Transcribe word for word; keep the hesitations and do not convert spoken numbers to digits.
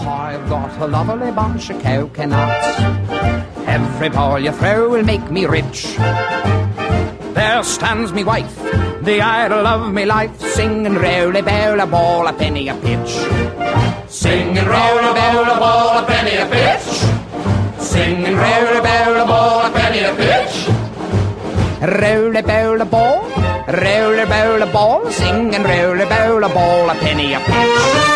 I've got a lovely bunch of coconuts. Every ball you throw will make me rich. There stands me wife, the idol of me life, singing roly bowl a ball a penny a pitch. Singing roly bowl a ball a penny a pitch. Singing roly bowl a ball a penny a pitch. Roly bowl a ball, roly bowl a ball, singing roly bowl a ball a penny a pitch.